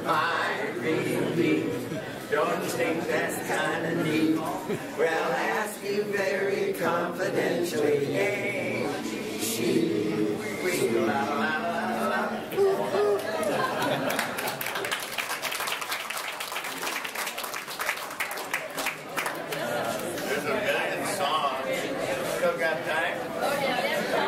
my relief. Don't you think that's kind of neat? Well, I ask you very confidentially. Hey, she, la la la la. There's a million songs. Still got time? Oh, yeah.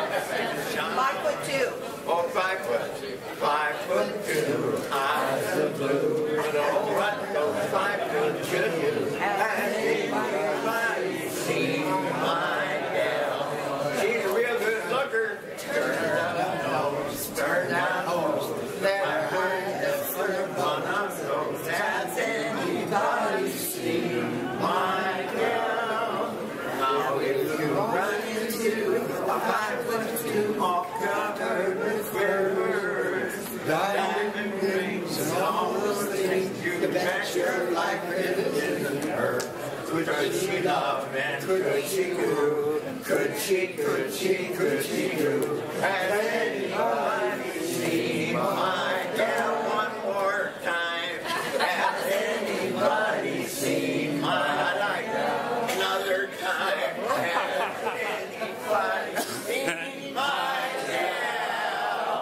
5'2". Oh, 5 foot. 5'2", eyes of blue. But oh, what those 5'2" has anybody seen my gal? She's a real good looker. Turn down nose, turn down nose. Never heard the first one of those. Has anybody seen my gal? Now if you run into a 5'2" all covered with furs, diamond rings and all those things, you can bet your life is in her. Could she love and could she do? Could she do? Has anybody seen my gal? One more time. Has anybody seen my? I like that. Another time. Has anybody seen my gal?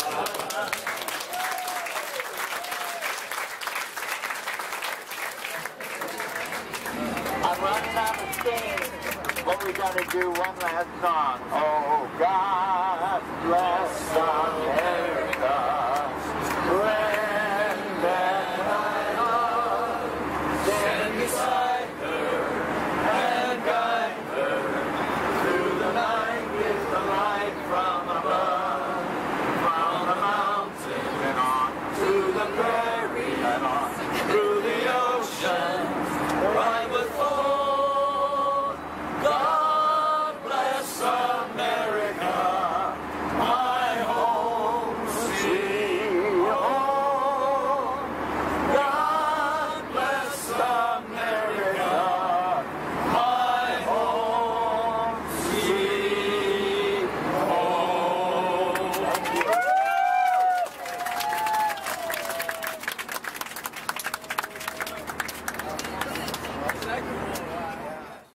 I'm running out of steam, but we gotta do one last song. Oh, God bless America, friend and my love. Stand beside her and guide her through the night with the light from above, from the mountain and on to the prairie and on through the ocean. Right with full, God bless America, my home sweet home. God bless America, my home sweet home. Thank you.